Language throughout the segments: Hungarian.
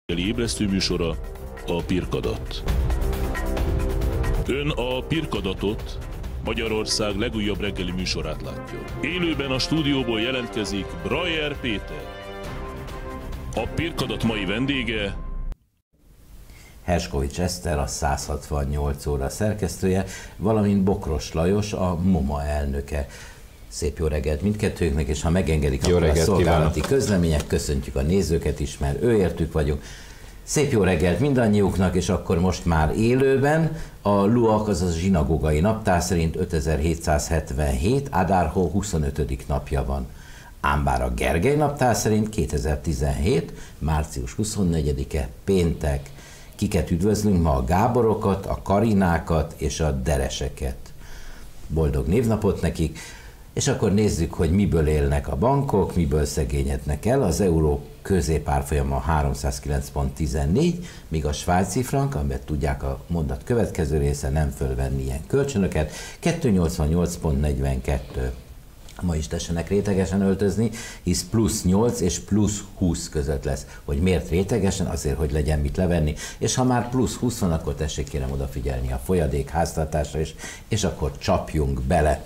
Ébresztő műsora a Pirkadat. Ön a Pirkadatot, Magyarország legújabb reggeli műsorát látja. Élőben a stúdióból jelentkezik Brajer Péter. A Pirkadat mai vendége Herskovics Eszter, a 168 óra szerkesztője, valamint Bokros Lajos, a MOMA elnöke. Szép jó reggelt mindkettőknek, és ha megengedik, akkor a szolgálati közlemények, köszöntjük a nézőket is, mert őértük vagyunk. Szép jó reggelt mindannyiuknak, és akkor most már élőben a Luak, azaz a zsinagógai naptár szerint 5777, Adárhó 25. napja van. Ám bár a Gergely naptár szerint 2017, március 24-e, péntek. Kiket üdvözlünk ma? A Gáborokat, a Karinákat és a Dereseket. Boldog névnapot nekik! És akkor nézzük, hogy miből élnek a bankok, miből szegényednek el. Az euró középárfolyama 309,14, míg a svájci frank, amiben tudják a mondat következő része, nem fölvenni ilyen kölcsönöket, 288,42. Ma is tessenek rétegesen öltözni, hisz plusz 8 és plusz 20 között lesz. Hogy miért rétegesen? Azért, hogy legyen mit levenni. És ha már plusz 20 van, akkor tessék kérem odafigyelni a folyadék háztartásra is, és akkor csapjunk bele.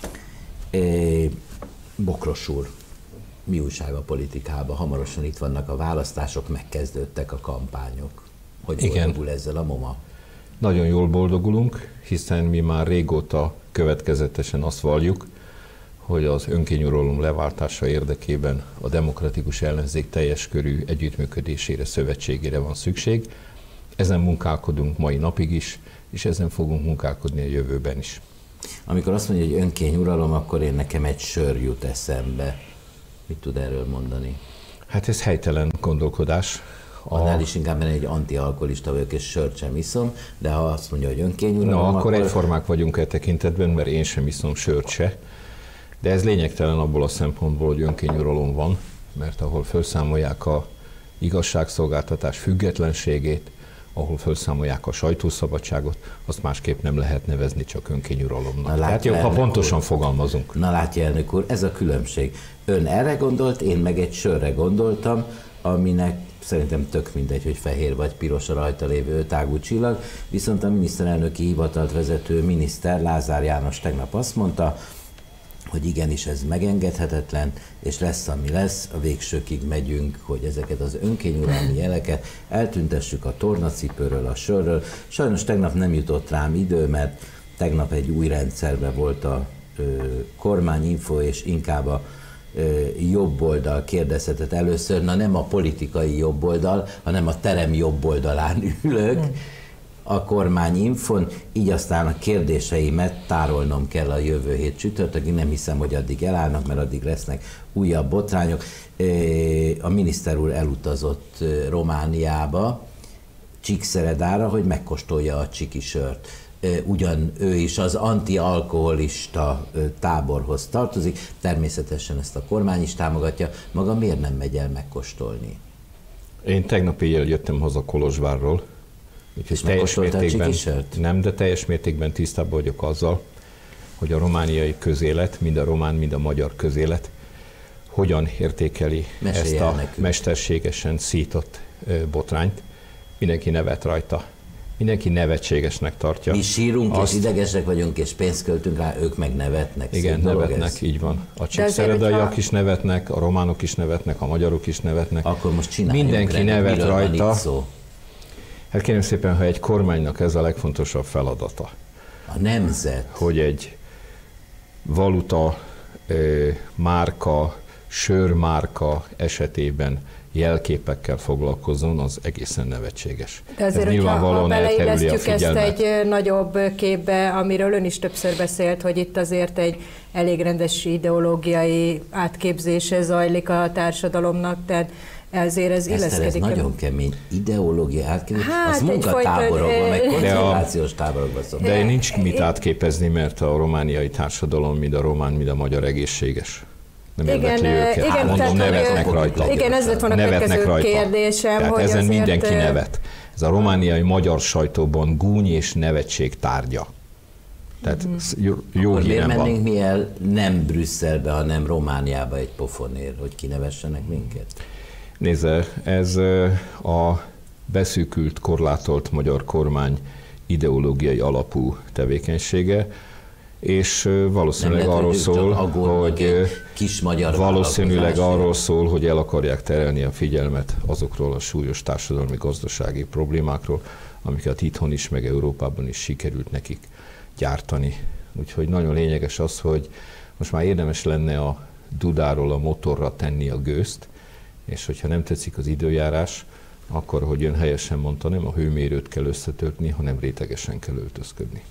Bokros úr, mi újság a politikában? Hamarosan itt vannak a választások, megkezdődtek a kampányok. Hogy boldogul ezzel a MOMA? Nagyon jól boldogulunk, hiszen mi már régóta következetesen azt valljuk, hogy az önkényuralom leváltása érdekében a demokratikus ellenzék teljes körű együttműködésére, szövetségére van szükség. Ezen munkálkodunk mai napig is, és ezen fogunk munkálkodni a jövőben is. Amikor azt mondja, hogy önkényuralom, akkor nekem egy sör jut eszembe. Mit tud erről mondani? Hát ez helytelen gondolkodás. Annál is inkább, mert egy antialkoholista vagyok, és sört sem iszom, de ha azt mondja, hogy önkényuralom, akkor egyformák vagyunk e tekintetben, mert én sem iszom sört se. De ez lényegtelen abból a szempontból, hogy önkényuralom van, mert ahol felszámolják a igazságszolgáltatás függetlenségét, ahol felszámolják a sajtószabadságot, azt másképp nem lehet nevezni, csak önkényuralomnak. Tehát jobb, ha pontosan fogalmazunk. Na látja, elnök úr, ez a különbség. Ön erre gondolt, én meg egy sörre gondoltam, aminek szerintem tök mindegy, hogy fehér vagy piros a rajta lévő ötágú csillag, viszont a miniszterelnöki hivatalt vezető miniszter Lázár János tegnap azt mondta, hogy igenis ez megengedhetetlen, és lesz, ami lesz, a végsőkig megyünk, hogy ezeket az önkényuralmi jeleket eltüntessük a tornacipőről, a sörről. Sajnos tegnap nem jutott rám idő, mert tegnap egy új rendszerben volt a kormányinfo, és inkább a jobb oldal kérdezhetett először, na nem a politikai jobb oldal, hanem a terem jobb oldalán ülök, a kormányinfon, így aztán a kérdéseimet tárolnom kell a jövő hét csütörtökig, nem hiszem, hogy addig elállnak, mert addig lesznek újabb botrányok. A miniszter úr elutazott Romániába, Csíkszeredára, hogy megkóstolja a csiki sört. Ugyan ő is az antialkoholista táborhoz tartozik, természetesen ezt a kormány is támogatja, maga miért nem megy el megkóstolni? Én tegnap éjjel jöttem haza Kolozsvárról, úgyhogy teljes mértékben, nem, de teljes mértékben tisztában vagyok azzal, hogy a romániai közélet, mind a román, mind a magyar közélet hogyan értékeli ezt a mesterségesen szított botrányt. Mindenki nevet rajta. Mindenki nevetségesnek tartja. Mi sírunk és idegesek vagyunk, és pénzt költünk rá, ők meg nevetnek. Igen, nevetnek, így van. A csíkszeredaiak is nevetnek, a románok is nevetnek, a magyarok is nevetnek. Akkor most csináljunk mindenki nevet rajta. Hát kérem szépen, ha egy kormánynak ez a legfontosabb feladata. A nemzet. Hogy egy valuta, márka, sörmárka esetében jelképekkel foglalkozzon, az egészen nevetséges. De azért, ez nyilvánvalóan beleillesztjük ezt egy nagyobb képbe, amiről ön is többször beszélt, hogy itt azért egy elég rendes ideológiai átképzése zajlik a társadalomnak, tehát ezért ez illeszkedik. Ez nagyon kemény ideológia átképzés, az munkatáborokban, meg koncentrációs táborokban szokott. De nincs mit átképezni, mert a romániai társadalom, mind a román, mind a magyar egészséges. Nem érdekli őket. Igen, mondom, nevetnek rajta. Igen, ez lett volna a következő kérdésem. Tehát hogy ezen mindenki nevet. Ez a romániai magyar sajtóban gúny és nevetség tárgya. Tehát jó hírem van. Miért mennénk mi el nem Brüsszelbe, hanem Romániába egy pofonért, hogy kinevessenek minket? Nézze, ez a beszűkült, korlátolt magyar kormány ideológiai alapú tevékenysége, és valószínűleg arról szól, hogy el akarják terelni a figyelmet azokról a súlyos társadalmi-gazdasági problémákról, amiket itthon is, meg Európában is sikerült nekik gyártani. Úgyhogy nagyon lényeges az, hogy most már érdemes lenne a dudáról a motorra tenni a gőzt, és hogyha nem tetszik az időjárás, akkor, hogy ön helyesen mondta, nem a hőmérőt kell összetörni, hanem rétegesen kell öltözködni.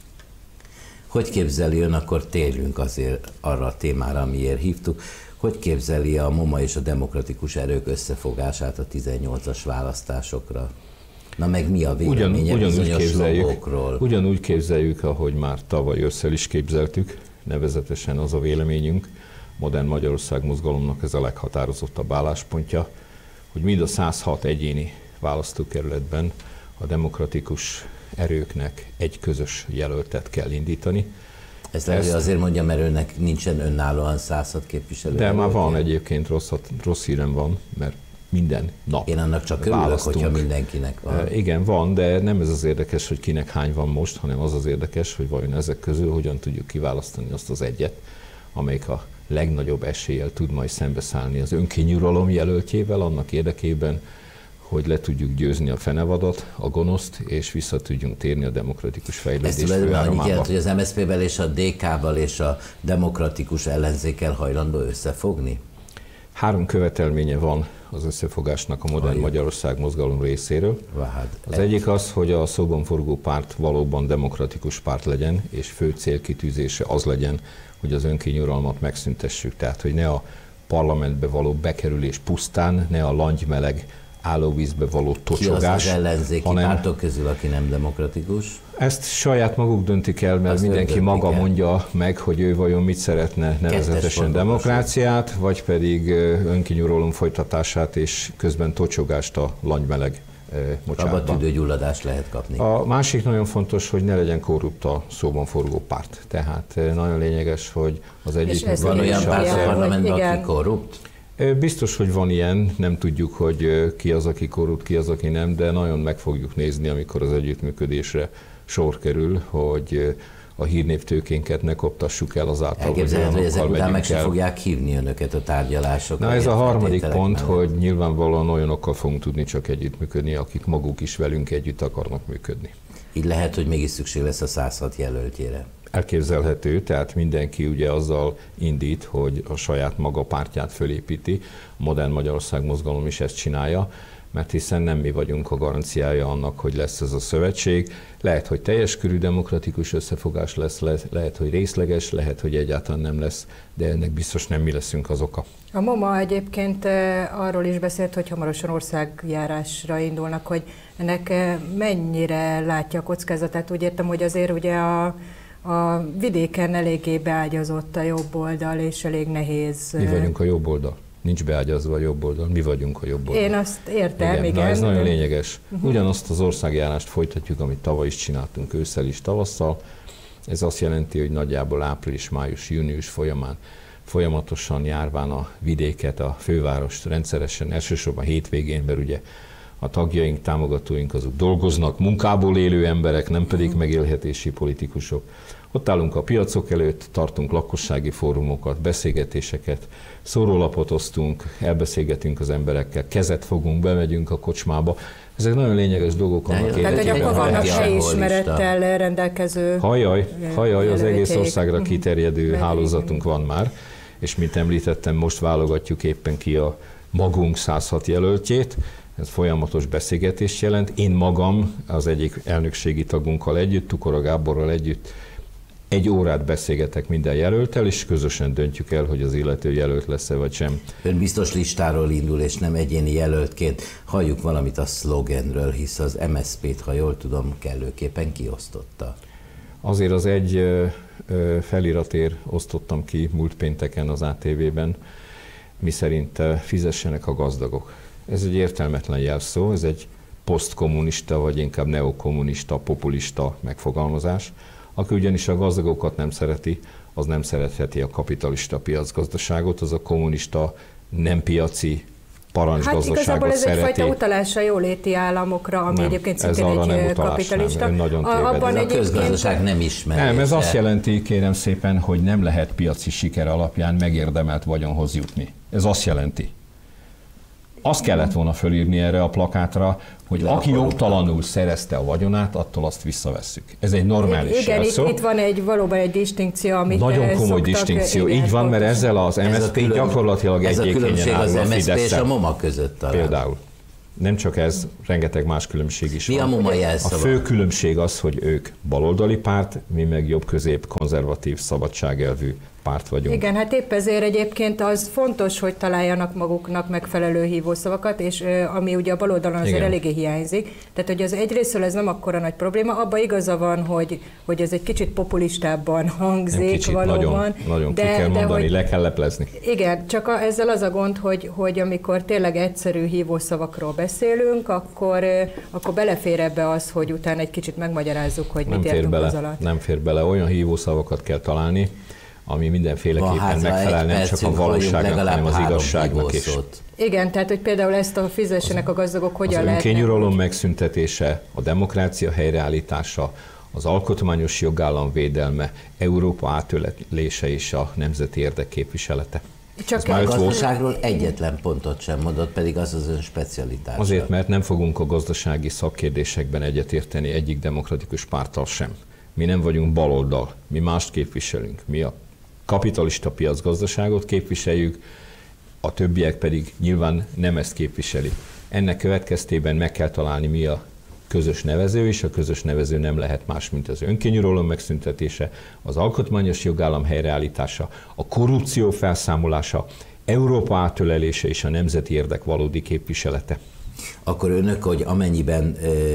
Hogy képzeli ön, akkor térjünk azért arra a témára, amiért hívtuk, hogy képzeli a MOMA és a demokratikus erők összefogását a 18-as választásokra? Na meg mi a véleménye bizonyos logókról? Ugyanúgy képzeljük, ahogy már tavaly ősszel is képzeltük, nevezetesen az a véleményünk, Modern Magyarország mozgalomnak ez a leghatározottabb álláspontja, hogy mind a 106 egyéni választókerületben a demokratikus erőknek egy közös jelöltet kell indítani. Ezt azért mondja, mert önnek nincsen önállóan 106 képviselő. De már van egyébként, rossz hírem van, mert minden nap én annak csak örülök, hogyha mindenkinek van. Igen, van, de nem ez az érdekes, hogy kinek hány van most, hanem az az érdekes, hogy vajon ezek közül hogyan tudjuk kiválasztani azt az egyet, amelyik a legnagyobb eséllyel tud majd szembeszállni az önkényuralom jelöltjével annak érdekében, hogy le tudjuk győzni a fenevadat, a gonoszt, és vissza tudjunk térni a demokratikus fejlődés főáramába. Ez annyit jelent, hogy az MSZP-vel és a DK-val és a demokratikus ellenzékkel hajlandó összefogni? 3 követelménye van az összefogásnak a Modern Magyarország mozgalom részéről. Az egyik az, hogy a szóban forgó párt valóban demokratikus párt legyen, és fő célkitűzése az legyen, hogy az önkényuralmat megszüntessük. Tehát, hogy ne a parlamentbe való bekerülés pusztán, ne a langymeleg állóvízbe való tocsogás. Ki az ellenzéki pártok közül, aki nem demokratikus? Ezt saját maguk döntik el, mert mindenki maga mondja meg, hogy ő vajon mit szeretne, nevezetesen demokráciát, vagy pedig önkényuralom folytatását, és közben tocsogást a langymeleg mocsárban. Abba tüdőgyulladást lehet kapni. A másik nagyon fontos, hogy ne legyen korrupt a szóban forgó párt. Tehát nagyon lényeges, hogy az egyik... Van olyan párt a parlamentben, aki korrupt? Biztos, hogy van ilyen, nem tudjuk, hogy ki az, aki korrupt, ki az, aki nem, de nagyon meg fogjuk nézni, amikor az együttműködésre sor kerül, hogy a hírnévtőkénket ne koptassuk el azáltal, elképzelhető, hogy ezek után meg se fogják hívni önöket a tárgyalásokra. Na ez a harmadik pont, hogy nyilvánvalóan olyanokkal fogunk tudni csak együttműködni, akik maguk is velünk együtt akarnak működni. Így lehet, hogy mégis szükség lesz a 106 jelöltjére. Elképzelhető, tehát mindenki ugye azzal indít, hogy a saját maga pártját fölépíti. A Modern Magyarország mozgalom is ezt csinálja, mert hiszen nem mi vagyunk a garanciája annak, hogy lesz ez a szövetség. Lehet, hogy teljes körű demokratikus összefogás lesz, lehet, hogy részleges, lehet, hogy egyáltalán nem lesz, de ennek biztos nem mi leszünk az oka. A MOMA egyébként arról is beszélt, hogy hamarosan országjárásra indulnak, hogy ennek mennyire látja a kockázatát. Úgy értem, hogy azért ugye a vidéken eléggé beágyazott a jobb oldal, és elég nehéz. Mi vagyunk a jobb oldal. Nincs beágyazva a jobb oldal, mi vagyunk a jobb oldal. Én azt értem, igen. Na ez nagyon lényeges. Ugyanazt az országjárást folytatjuk, amit tavaly is csináltunk, ősszel is, tavasszal. Ez azt jelenti, hogy nagyjából április, május, június folyamán folyamatosan járván a vidéket, a fővárost rendszeresen, elsősorban hétvégén, mert ugye a tagjaink, támogatóink azok dolgoznak, munkából élő emberek, nem pedig megélhetési politikusok. Ott állunk a piacok előtt, tartunk lakossági fórumokat, beszélgetéseket, szórólapot osztunk, elbeszélgetünk az emberekkel, kezet fogunk, bemegyünk a kocsmába. Ezek nagyon lényeges dolgok annak érdekében. Tehát, hogy akkor vannak helyismerettel rendelkező... Hajaj, az egész országra kiterjedő hálózatunk van már, és mint említettem, most válogatjuk éppen ki a magunk 106 jelöltjét. Ez folyamatos beszélgetést jelent. Én magam az egyik elnökségi tagunkkal együtt, Tukora Gáborral együtt 1 órát beszélgetek minden jelölttel, és közösen döntjük el, hogy az illető jelölt lesz-e vagy sem. Ön biztos listáról indul, és nem egyéni jelöltként. Halljuk valamit a szlogenről, hisz az MSZP-t, ha jól tudom, kellőképpen kiosztotta. Azért az egy feliratért osztottam ki múlt pénteken az ATV-ben, miszerint fizessenek a gazdagok. Ez egy értelmetlen jelszó, ez egy posztkommunista, vagy inkább neokommunista, populista megfogalmazás. Aki ugyanis a gazdagokat nem szereti, az nem szeretheti a kapitalista piacgazdaságot, az a kommunista, nem piaci, parancsgazdaságot igazából ez szereti. egyfajta utalása jóléti államokra, ami egyébként szintén egy kapitalista. Abban a közgazdaság nem ismer. Nem, ez azt jelenti, kérem szépen, hogy nem lehet piaci siker alapján megérdemelt vagyonhoz jutni. Ez azt jelenti. Azt kellett volna fölírni erre a plakátra, hogy aki jogtalanul szerezte a vagyonát, attól azt visszavesszük. Ez egy normális jelszó. Igen, itt van valóban egy disztinkció, amit nagyon komoly disztinkció. Így van, mert ezzel az MSZP gyakorlatilag egyékenyen áll a Fidesz-szel. És a MOMA között talán. Például. Nem csak ez, rengeteg más különbség is van. Mi a MOMA jelszava? A fő különbség az, hogy ők baloldali párt, mi meg jobb-közép, konzervatív, szabadságelvű párt vagyunk. Igen, hát épp ezért egyébként az fontos, hogy találjanak maguknak megfelelő hívószavakat, és ami ugye a baloldalon azért eléggé hiányzik. Tehát, hogy az egyrészről ez nem akkora nagy probléma, abban igaza van, hogy ez egy kicsit populistábban hangzik kicsit, valóban. Nagyon ki kell mondani, le kell leplezni. Igen, csak ezzel az a gond, hogy amikor tényleg egyszerű hívószavakról beszélünk, akkor belefér ebbe az, hogy utána egy kicsit megmagyarázzuk, hogy mit értünk az alatt. Nem fér bele, olyan hívószavakat kell találni, ami mindenféleképpen megfelel nem csak a valóságnak, hanem az igazságnak is. Igen, tehát hogy például ezt a fizessenek a gazdagok hogyan lehetne. Az önkényuralom megszüntetése, a demokrácia helyreállítása, az alkotmányos jogállam védelme, Európa átölése és a nemzeti érdek képviselete. Csak a gazdaságról egyetlen pontot sem mondott, pedig az az ön specialitása. Azért, mert nem fogunk a gazdasági szakkérdésekben egyetérteni egyik demokratikus párttal sem. Mi nem vagyunk baloldal, mi mást képviselünk. Mi a kapitalista piacgazdaságot képviseljük, a többiek pedig nyilván nem ezt képviseli. Ennek következtében meg kell találni, mi a közös nevező, és a közös nevező nem lehet más, mint az önkényuralom megszüntetése, az alkotmányos jogállam helyreállítása, a korrupció felszámolása, Európa átölelése és a nemzeti érdek valódi képviselete. Akkor önök, hogy amennyiben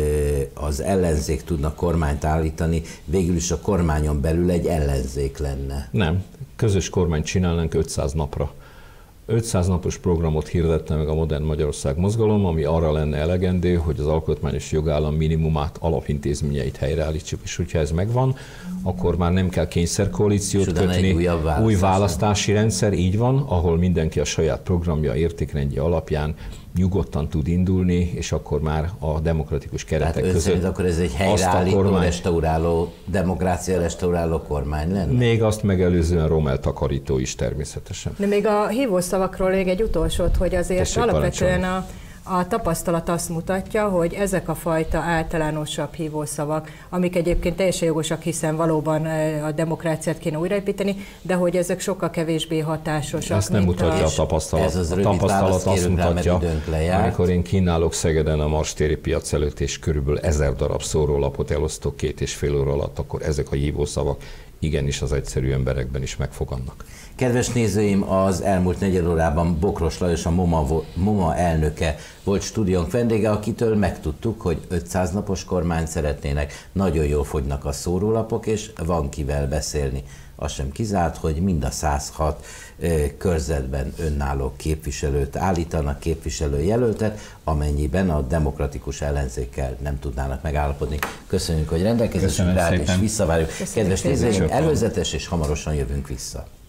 az ellenzék tudna kormányt állítani, végül is a kormányon belül egy ellenzék lenne? Nem. Közös kormányt csinálnánk 500 napra. 500 napos programot hirdetne meg a Modern Magyarország mozgalom, ami arra lenne elegendő, hogy az alkotmányos jogállam minimumát, alapintézményeit helyreállítsuk, és hogyha ez megvan, akkor már nem kell kényszerkoalíciót kötni, új választási rendszer, így van, ahol mindenki a saját programja, értékrendje alapján nyugodtan tud indulni, és akkor már a demokratikus keretek között... akkor ez egy helyreállító, restauráló, demokrácia restauráló kormány lenne? Még azt megelőzően Rommel takarító is természetesen. De még a hívószavakról még egy utolsót, hogy azért alapvetően a tapasztalat azt mutatja, hogy ezek a fajta általánosabb hívószavak, amik egyébként teljesen jogosak, hiszen valóban a demokráciát kéne újraépíteni, de hogy ezek sokkal kevésbé hatásosak. Ezt nem mutatja a tapasztalat. A tapasztalat azt mutatja, amikor én kínálok Szegeden a Marstéri piac előtt, és körülbelül 1000 darab szórólapot elosztok 2,5 óra alatt, akkor ezek a hívószavak igenis az egyszerű emberekben is megfogannak. Kedves nézőim, az elmúlt negyed órában Bokros Lajos, a MOMA elnöke volt stúdiónk vendége, akitől megtudtuk, hogy 500 napos kormányt szeretnének, nagyon jól fogynak a szórólapok, és van kivel beszélni. Az sem kizárt, hogy mind a 106 körzetben önálló képviselőt állítanak, képviselőjelöltet, amennyiben a demokratikus ellenzékkel nem tudnának megállapodni. Köszönjük, hogy rendelkezésünkre állt, és visszavárjuk. Kedves nézőim, előzetes és hamarosan jövünk vissza.